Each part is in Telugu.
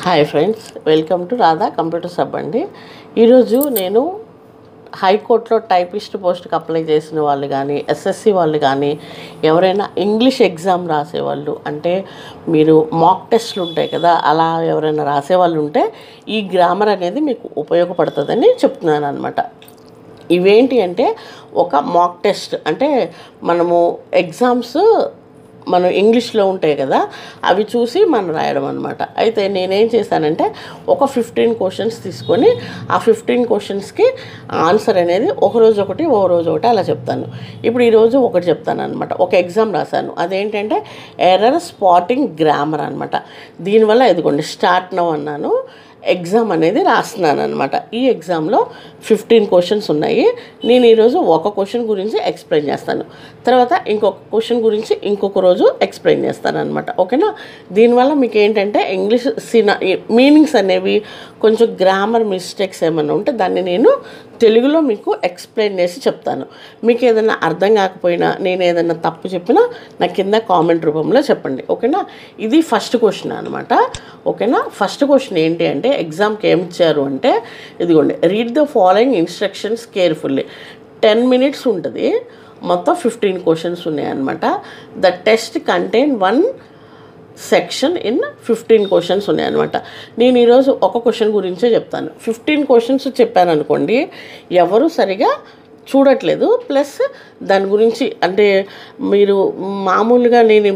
Hi friends, welcome to Radha computer సబ్ అండి. ఈరోజు నేను హైకోర్టులో టైపిస్ట్ పోస్ట్కి అప్లై చేసిన వాళ్ళు కానీ, ఎస్ఎస్సి వాళ్ళు కానీ, ఎవరైనా ఇంగ్లీష్ ఎగ్జామ్ రాసేవాళ్ళు అంటే మీరు మాక్ టెస్ట్లు ఉంటాయి కదా, అలా ఎవరైనా రాసేవాళ్ళు ఉంటే ఈ గ్రామర్ అనేది మీకు ఉపయోగపడుతుందని చెప్తున్నాను అనమాట. ఇవేంటి అంటే ఒక మాక్ టెస్ట్ అంటే మనము ఎగ్జామ్స్ మనం ఇంగ్లీష్లో ఉంటాయి కదా, అవి చూసి మనం రాయడం అనమాట. అయితే నేనేం చేశానంటే ఒక 15 క్వశ్చన్స్ తీసుకొని ఆ 15 క్వశ్చన్స్కి ఆన్సర్ అనేది ఒకరోజు ఒకటి అలా చెప్తాను. ఇప్పుడు ఈరోజు ఒకటి చెప్తాను అనమాట. ఒక ఎగ్జామ్ రాశాను, అదేంటంటే ఎర్రర్ స్పాటింగ్ గ్రామర్ అనమాట. దీనివల్ల ఇదిగోండి స్టార్ట్ నౌ అన్నాను, ఎగ్జామ్ అనేది రాస్తున్నాను అనమాట. ఈ ఎగ్జామ్లో 15 క్వశ్చన్స్ ఉన్నాయి. నేను ఈరోజు ఒక క్వశ్చన్ గురించి ఎక్స్ప్లెయిన్ చేస్తాను, తర్వాత ఇంకొక క్వశ్చన్ గురించి ఇంకొక రోజు ఎక్స్ప్లెయిన్ చేస్తాను అనమాట. ఓకేనా? దీనివల్ల మీకు ఏంటంటే ఇంగ్లీష్ మీనింగ్స్ అనేవి కొంచెం గ్రామర్ మిస్టేక్స్ ఏమైనా ఉంటే దాన్ని నేను తెలుగులో మీకు ఎక్స్ప్లెయిన్ చేసి చెప్తాను. మీకు ఏదైనా అర్థం కాకపోయినా, నేను ఏదైనా తప్పు చెప్పినా నా కింద కామెంట్ రూపంలో చెప్పండి. ఓకేనా? ఇది ఫస్ట్ క్వశ్చన్ అనమాట. ఓకేనా? ఫస్ట్ క్వశ్చన్ ఏంటి అంటే ఎగ్జామ్కి ఏమి ఇచ్చారు అంటే ఇదిగోండి, read the following instructions carefully. 10 minutes ఉంటుంది, మొత్తం 15 క్వశ్చన్స్ ఉన్నాయన్నమాట. The test contain 1 section in 15 questions ఉన్నాయన్నమాట. నేను ఈరోజు ఒక క్వశ్చన్ గురించే చెప్తాను. 15 క్వశ్చన్స్ చెప్పాను అనుకోండి, ఎవరు సరిగా చూడట్లేదు. ప్లస్ దాని గురించి అంటే మీరు మామూలుగా నేను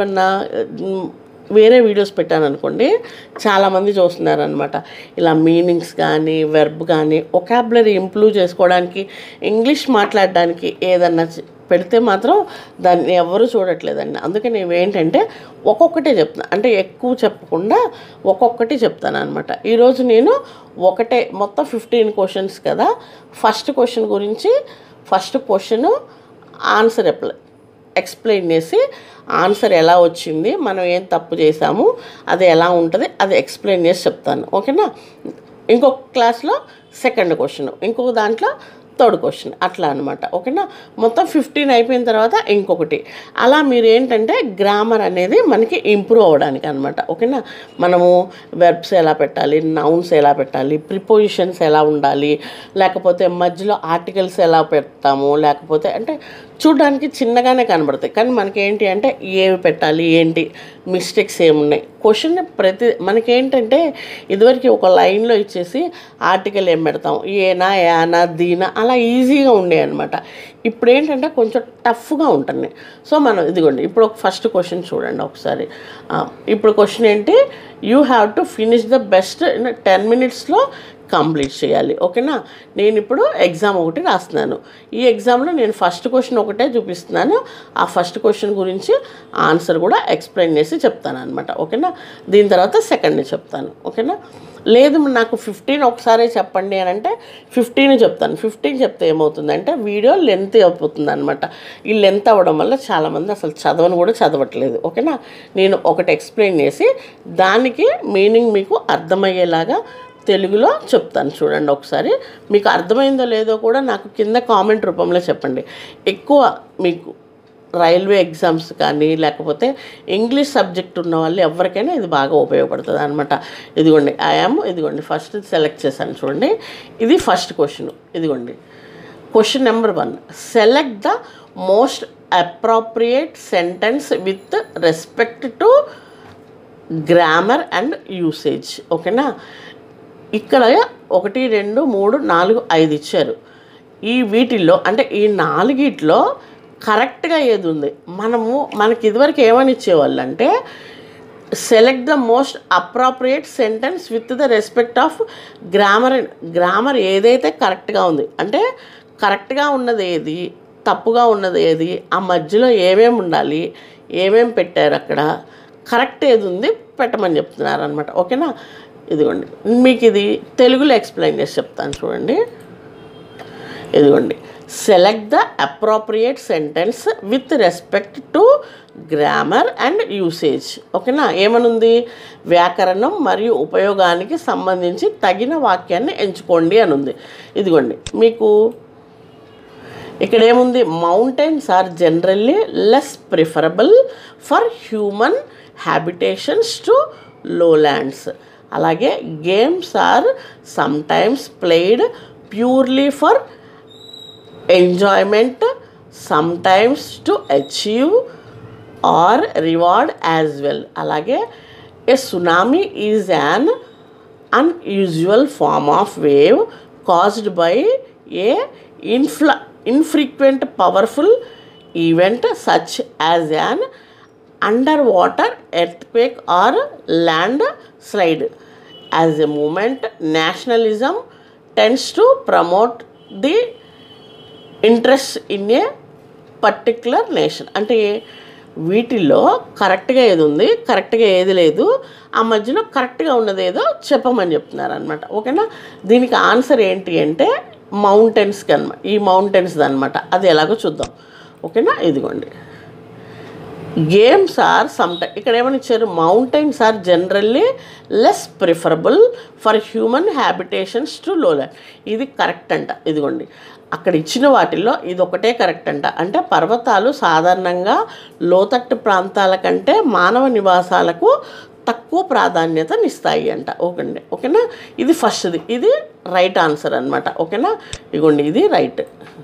వేరే వీడియోస్ పెట్టాను అనుకోండి, చాలామంది చూస్తున్నారనమాట. ఇలా మీనింగ్స్ కానీ, వెర్బ్ కానీ, ఒకాబులరీ ఇంప్రూవ్ చేసుకోవడానికి, ఇంగ్లీష్ మాట్లాడడానికి ఏదన్నా పెడితే మాత్రం దాన్ని ఎవరు చూడట్లేదండి. అందుకే నేను ఏంటంటే ఒక్కొక్కటే చెప్తాను, అంటే ఎక్కువ చెప్పకుండా ఒక్కొక్కటి చెప్తాను అనమాట. ఈరోజు నేను ఒకటే మొత్తం 15 క్వశ్చన్స్ కదా. ఫస్ట్ క్వశ్చన్ గురించి ఫస్ట్ క్వశ్చన్ ఆన్సర్ ఎక్స్ప్లెయిన్ చేసి ఆన్సర్ ఎలా వచ్చింది, మనం ఏం తప్పు చేసాము, అది ఎలా ఉంటుంది అది ఎక్స్ప్లెయిన్ చేసి చెప్తాను. ఓకేనా? ఇంకొక క్లాస్లో సెకండ్ క్వశ్చన్, ఇంకొక దాంట్లో థర్డ్ క్వశ్చన్, అట్లా అనమాట. ఓకేనా? మొత్తం 15 అయిపోయిన తర్వాత ఇంకొకటి, అలా మీరు ఏంటంటే గ్రామర్ అనేది మనకి ఇంప్రూవ్ అవ్వడానికి అనమాట. ఓకేనా? మనము వెర్బ్స్ ఎలా పెట్టాలి, నౌన్స్ ఎలా పెట్టాలి, ప్రిపోజిషన్స్ ఎలా ఉండాలి, లేకపోతే మధ్యలో ఆర్టికల్స్ ఎలా పెడతాము, లేకపోతే అంటే చూడడానికి చిన్నగానే కనబడతాయి, కానీ మనకి ఏంటి అంటే ఏవి పెట్టాలి, ఏంటి మిస్టేక్స్ ఏమున్నాయి, క్వశ్చన్ మనకేంటంటే ఇదివరకు ఒక లైన్లో ఇచ్చేసి ఆర్టికల్ ఏం పెడతాం, ఏనా యానా దీనా అలా ఈజీగా ఉండే అనమాట. ఇప్పుడు ఏంటంటే కొంచెం టఫ్గా ఉంటుంది. సో మనం ఇదిగోండి, ఇప్పుడు ఒక ఫస్ట్ క్వశ్చన్ చూడండి ఒకసారి. ఇప్పుడు క్వశ్చన్ ఏంటి, you have to finish the best in 10 minutesలో కంప్లీట్ చేయాలి. ఓకేనా? నేను ఇప్పుడు ఎగ్జామ్ ఒకటి రాస్తున్నాను. ఈ ఎగ్జామ్లో నేను ఫస్ట్ క్వశ్చన్ ఒకటే చూపిస్తున్నాను, ఆ ఫస్ట్ క్వశ్చన్ గురించి ఆన్సర్ కూడా ఎక్స్ప్లెయిన్ చేసి చెప్తాను అనమాట. ఓకేనా? దీని తర్వాత సెకండ్ చెప్తాను. ఓకేనా? లేదు నాకు 15 ఒకసారి చెప్పండి అని అంటే 15 చెప్తాను. 15 చెప్తే ఏమవుతుందంటే వీడియో లెంత్ అయిపోతుంది అనమాట. ఈ లెంత్ అవ్వడం వల్ల చాలామంది అసలు చదవట్లేదు. ఓకేనా? నేను ఒకటి ఎక్స్ప్లెయిన్ చేసి దానికి మీనింగ్ మీకు అర్థమయ్యేలాగా తెలుగులో చెప్తాను. చూడండి ఒకసారి, మీకు అర్థమైందో లేదో కూడా నాకు కింద కామెంట్ రూపంలో చెప్పండి. ఎక్కువ మీకు రైల్వే ఎగ్జామ్స్ కానీ, లేకపోతే ఇంగ్లీష్ సబ్జెక్ట్ ఉన్న వాళ్ళు ఎవరికైనా ఇది బాగా ఉపయోగపడుతుంది అనమాట. ఇదిగోండి ఫస్ట్ సెలెక్ట్ చేశాను చూడండి. ఇది ఫస్ట్ క్వశ్చన్. ఇదిగోండి question number 1, select the most appropriate sentence with respect to grammar and usage. ఓకేనా? ఇక్కడ 1 2 3 4 5 ఇచ్చారు. వీటిల్లో అంటే ఈ 4 కరెక్ట్గా ఏది ఉంది, మనకి ఇదివరకు ఏమని ఇచ్చేవాళ్ళు అంటే select the most appropriate sentence with the respect of grammar ఏదైతే కరెక్ట్గా ఉంది, అంటే కరెక్ట్గా ఉన్నది ఏది, తప్పుగా ఉన్నది ఏది, ఆ మధ్యలో ఏమేమి ఉండాలి, ఏమేమి పెట్టారు, అక్కడ కరెక్ట్ ఏది ఉంది పెట్టమని చెప్తున్నారు అనమాట. ఓకేనా? ఇదిగోండి మీకు ఇది తెలుగులో ఎక్స్ప్లెయిన్ చేసి చెప్తాను చూడండి. ఇదిగోండి, select the appropriate sentence with respect to grammar and usage. ఓకేనా? ఏమనుంది, వ్యాకరణం మరియు ఉపయోగానికి సంబంధించి తగిన వాక్యాన్ని ఎంచుకోండి అని ఉంది. ఇదిగోండి మీకు ఇక్కడ ఏముంది, mountains are generally less preferable for human habitations to lowlands. అలాగే games are sometimes played purely for enjoyment, sometimes to achieve or reward as well. అలాగే a tsunami is an unusual form of wave caused by a infrequent powerful event such as an underwater earthquake or landslide. As a movement, nationalism tends to promote the interest in a particular nation. అంటే వీటిల్లో కరెక్ట్గా ఏది ఉంది, కరెక్ట్గా ఏది లేదు, ఆ మధ్యలో కరెక్ట్గా ఉన్నది ఏదో చెప్పమని చెప్తున్నారు అనమాట. ఓకేనా. దీనికి ఆన్సర్ ఏంటి అంటే మౌంటైన్స్కి అనమాట, ఈ మౌంటైన్స్ది అనమాట. అది ఎలాగో చూద్దాం. ఓకేనా. ఇదిగోండి, గేమ్స్ ఆర్ సమ్టైమ్, ఇక్కడ ఏమని ఇచ్చారు, mountains are generally less preferable for human habitations to lowland. ఇది కరెక్ట్ అంట. ఇదిగోండి, అక్కడ ఇచ్చిన వాటిల్లో ఇది ఒకటే కరెక్ట్ అంట. అంటే పర్వతాలు సాధారణంగా లోతట్టు ప్రాంతాల కంటే మానవ నివాసాలకు తక్కువ ప్రాధాన్యతనిస్తాయి అంట. ఓకేనా. ఇది ఫస్ట్ది, ఇది రైట్ ఆన్సర్ అనమాట. ఓకేనా. ఇదిగోండి, ఇది రైట్.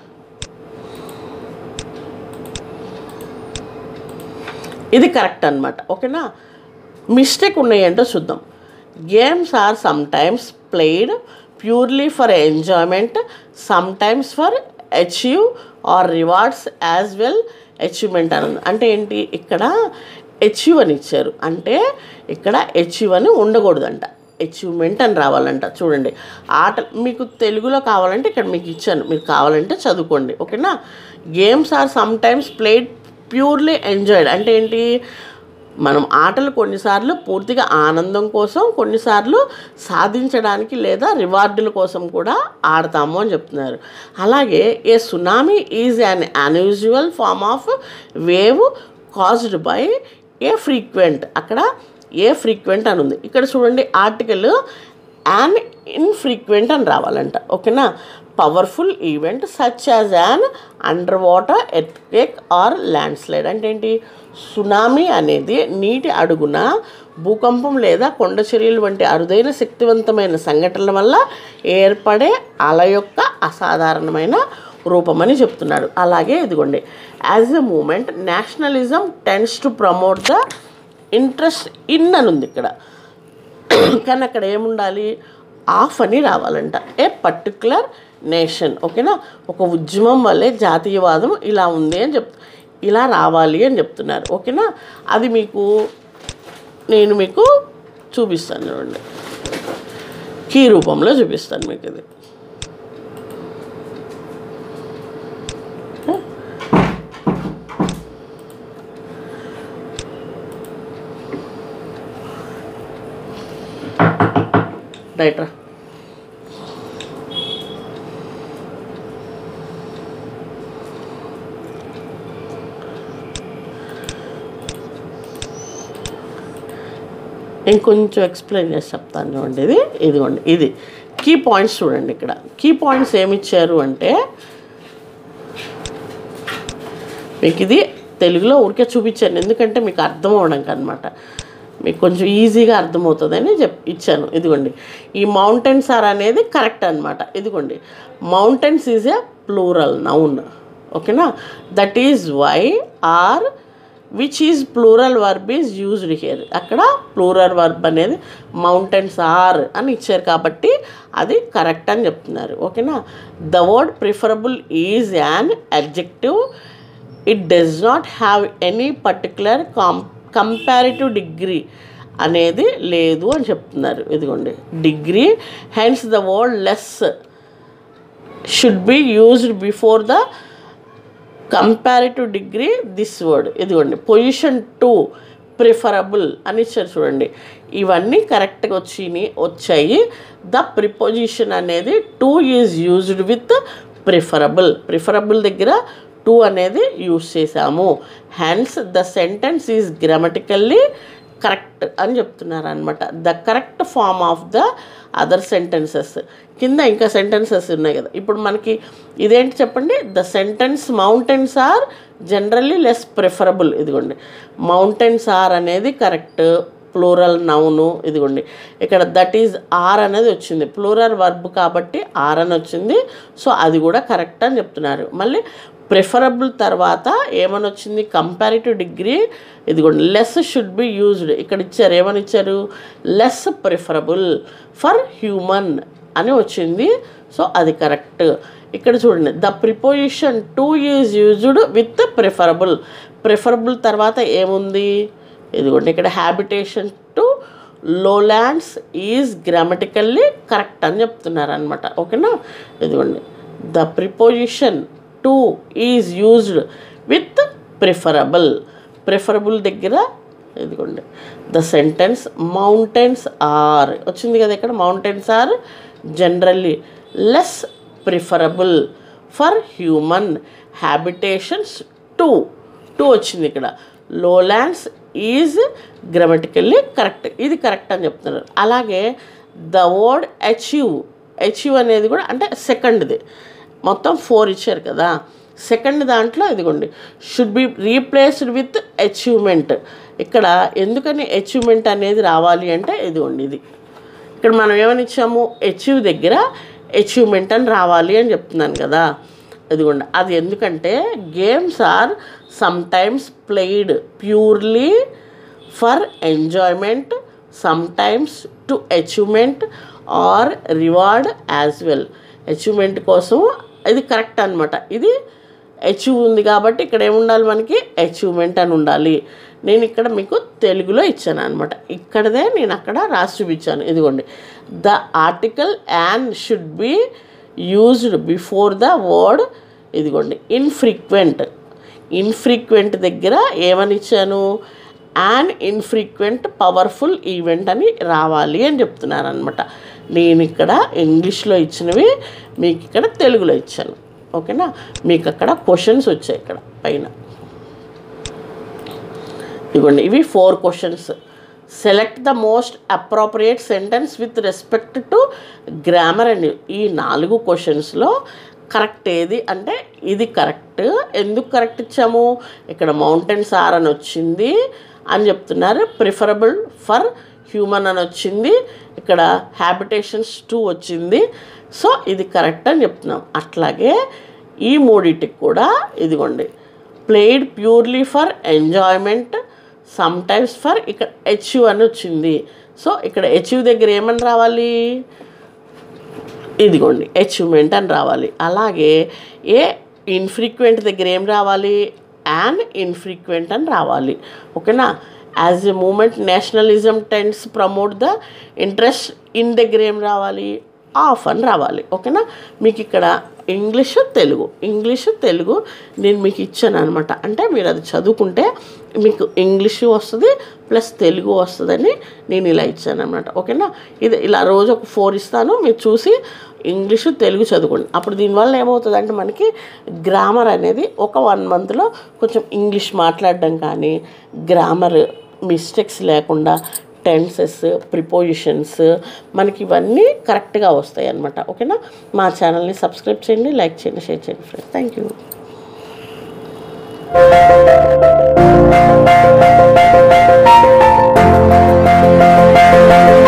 ఇది కరెక్ట్ అనమాట. ఓకేనా. మిస్టేక్ ఉన్నాయంటో చూద్దాం. Games are sometimes played purely for enjoyment, sometimes for achieve or rewards as well achievement అని. అంటే ఏంటి, ఇక్కడ అచీవ్ అని ఇచ్చారు, అంటే ఇక్కడ అచీవ్ అని ఉండకూడదంట, అచీవ్మెంట్ అని రావాలంట. చూడండి, ఆట మీకు తెలుగులో కావాలంటే ఇక్కడ మీకు ఇచ్చాను, మీరు కావాలంటే చదువుకోండి. ఓకేనా. Games are sometimes played purely enjoyed అంటే ఏంటి, మనం ఆటలు కొన్నిసార్లు పూర్తిగా ఆనందం కోసం, కొన్నిసార్లు సాధించడానికి లేదా రివార్డుల కోసం కూడా ఆడతాము అని చెప్తున్నారు. అలాగే a tsunami is an unusual form of wave caused by a frequent, అక్కడ ఏ ఫ్రీక్వెంట్ అని ఉంది. ఇక్కడ చూడండి, ఆర్టికల్ యాన్ ఇన్ఫ్రీక్వెంట్ అని రావాలంట. ఓకేనా. Powerful event such as an underwater earthquake or landslide అంటే ఏంటి, సునామీ అనేది నీటి అడుగున భూకంపం లేదా కొండ చర్యలు వంటి అరుదైన శక్తివంతమైన సంఘటనల వల్ల ఏర్పడే అల యొక్క అసాధారణమైన రూపమని చెప్తున్నాడు. అలాగే ఇదిగోండి, as a movement nationalism tends to promote the interest in అని ఉంది ఇక్కడ, కానీ అక్కడ ఏముండాలి, ఆఫ్ అని రావాలంట. ఏ పర్టికులర్ నేషన్. ఓకేనా. ఒక ఉద్యమం వల్లే జాతీయవాదం ఇలా ఉంది అని ఇలా రావాలి అని చెప్తున్నారు. ఓకేనా. అది నేను మీకు చూపిస్తాను, చూడండి, కీ రూపంలో చూపిస్తాను మీకు. ఇది రైట్ రా. ఇంకొంచెం ఎక్స్ప్లెయిన్ చేసి చెప్తాను చూడండి. ఇదిగోండి, ఇది కీ పాయింట్స్ చూడండి. ఇక్కడ కీ పాయింట్స్ ఏమిచ్చారు అంటే, మీకు ఇది తెలుగులో ఊరికే చూపించాను, ఎందుకంటే మీకు అర్థం అవడానికి అనమాట, మీకు కొంచెం ఈజీగా అర్థమవుతుందని ఇచ్చాను. ఇదిగోండి, ఈ మౌంటైన్స్ ఆర్ అనేది కరెక్ట్ అనమాట. ఇదిగోండి, mountains is a plural noun. ఓకేనా. That is why are which is plural verb is used here. అక్కడ ప్లూరల్ వర్బ్ అనేది మౌంటైన్స్ ఆర్ అని ఇచ్చారు కాబట్టి అది కరెక్ట్ అని చెప్తున్నారు. ఓకేనా. The word preferable is an adjective, it does not have any particular comparative degree అనేది లేదు అని చెప్తున్నారు. ఇదిగోండి, degree, hence the word less should be used before the comparative degree this word. ఇదిగోండి, పొజిషన్ టు, ప్రిఫరబుల్ అని ఇచ్చారు చూడండి. ఇవన్నీ కరెక్ట్గా వచ్చాయి. ద ప్రిపోజిషన్ అనేది to is used with preferable. Preferable దగ్గర టు అనేది యూజ్ చేసాము. Hence the sentence is grammatically correct అని చెప్తున్నారు అనమాట. The correct form of the other sentences. కింద ఇంకా సెంటెన్సెస్ ఉన్నాయి కదా, ఇప్పుడు మనకి ఇదేంటి చెప్పండి, the sentence mountains are generally less preferable. ఇదిగోండి, మౌంటైన్స్ ఆర్ అనేది కరెక్ట్, ప్లూరల్ నౌను. ఇదిగోండి ఇక్కడ దట్ ఈజ్ ఆర్ అనేది వచ్చింది, ప్లూరల్ వర్బ్ కాబట్టి ఆర్ అని వచ్చింది. సో అది కూడా కరెక్ట్ అని చెప్తున్నారు. మళ్ళీ ప్రిఫరబుల్ తర్వాత ఏమని వచ్చింది, కంపారిటివ్ డిగ్రీ. ఇదిగోండి లెస్ షుడ్ బి యూజ్డ్, ఇక్కడ ఇచ్చారు ఏమని ఇచ్చారు, లెస్ ప్రిఫరబుల్ ఫర్ హ్యూమన్ అని వచ్చింది. సో అది కరెక్ట్. ఇక్కడ చూడండి the preposition to is used with preferable. Preferable తర్వాత ఏముంది, ఇదిగోండి ఇక్కడ habitation to lowlands is grammatically correct అని చెప్తున్నారు అనమాట. ఓకేనా, ఇదిగోండి the preposition to is used with preferable. Preferable దగ్గర ఇదిగోండి ద సెంటెన్స్ మౌంటైన్స్ ఆర్ వచ్చింది కదా, ఇక్కడ mountains are generally less preferable for human habitations to వచ్చింది ఇక్కడ. లోలాండ్స్ ఈజ్ గ్రామటికల్లీ కరెక్ట్, ఇది కరెక్ట్ అని చెప్తున్నారు. అలాగే ద వర్డ్ అచీవ్ అనేది కూడా అంటే సెకండ్ది, మొత్తం 4 ఇచ్చారు కదా, సెకండ్ దాంట్లో ఇదిగోండి should be replaced with achievement. ఇక్కడ ఎందుకని అచీవ్మెంట్ అనేది రావాలి అంటే ఇదిగోండి ఇది ఇక్కడ మనం ఏమని ఇచ్చాము, అచీవ్ దగ్గర అచీవ్మెంట్ అని రావాలి అని చెప్తున్నాను కదా. ఇదిగోండి అది ఎందుకంటే games are sometimes played purely for enjoyment, sometimes to achievement or reward as well. Achievement కోసం ఇది కరెక్ట్ అనమాట. ఇది అచీవ్ ఉంది కాబట్టి ఇక్కడ ఏముండాలి మనకి, అచీవ్మెంట్ అని ఉండాలి. నేను ఇక్కడ మీకు తెలుగులో ఇచ్చాను అనమాట, ఇక్కడదే నేను అక్కడ రాసి చూపించాను. ఇదిగోండి the article an should be used before the word. ఇదిగోండి ఇన్ఫ్రీక్వెంట్ దగ్గర ఏమని ఇచ్చాను, యాన్ ఇన్ఫ్రీక్వెంట్ పవర్ఫుల్ ఈవెంట్ అని రావాలి అని చెప్తున్నారు అనమాట. నేను ఇక్కడ ఇంగ్లీష్లో ఇచ్చినవి మీకు ఇక్కడ తెలుగులో ఇచ్చాను. ఓకేనా, మీకు అక్కడ క్వశ్చన్స్ వచ్చాయి ఇక్కడ పైన. ఇదిగోండి ఇవి 4 questions. Select the most appropriate sentence with respect to grammar అండి. ఈ 4 క్వశ్చన్స్లో కరెక్ట్ ఏది అంటే ఇది కరెక్ట్. ఎందుకు కరెక్ట్ ఇచ్చాము, ఇక్కడ మౌంటైన్స్ ఆర్ అని వచ్చింది అని చెప్తున్నారు, ప్రిఫరబుల్ ఫర్ హ్యూమన్ అని వచ్చింది, ఇక్కడ హ్యాబిటేషన్స్ 2 వచ్చింది. సో ఇది కరెక్ట్ అని చెప్తున్నాం. అట్లాగే ఈ 3టికి కూడా ఇదిగోండి played purely for enjoyment, sometimes for ఇక్కడ అచీవ్ అని వచ్చింది. సో ఇక్కడ అచీవ్ దగ్గర ఏమని రావాలి, ఇదిగోండి అచీవ్మెంట్ అని రావాలి. అలాగే ఏ ఇన్ఫ్రీక్వెంట్ దగ్గర ఏం రావాలి, యాన్ ఇన్ఫ్రీక్వెంట్ అని రావాలి. ఓకేనా, as a movement nationalism tends promote the interest in దగ్గర ఏం రావాలి, ఆఫ్ అని రావాలి. ఓకేనా, మీకు ఇక్కడ ఇంగ్లీషు తెలుగు నేను మీకు ఇచ్చాను అనమాట. అంటే మీరు అది చదువుకుంటే మీకు ఇంగ్లీషు వస్తుంది ప్లస్ తెలుగు వస్తుందని నేను ఇలా ఇచ్చాను అనమాట. ఓకేనా, ఇది ఇలా రోజు ఒక 4 ఇస్తాను, మీరు చూసి ఇంగ్లీషు తెలుగు చదువుకోండి. అప్పుడు దీనివల్ల ఏమవుతుందంటే మనకి గ్రామర్ అనేది ఒక 1 మంత్లో కొంచెం ఇంగ్లీష్ మాట్లాడడం కానీ, గ్రామర్ మిస్టేక్స్ లేకుండా టెన్సెస్, ప్రిపోజిషన్స్ మనకి ఇవన్నీ కరెక్ట్గా వస్తాయి అన్నమాట. ఓకేనా, మా ఛానల్ని సబ్స్క్రైబ్ చేయండి, లైక్ చేయండి, షేర్ చేయండి ఫ్రెండ్స్. Thank you.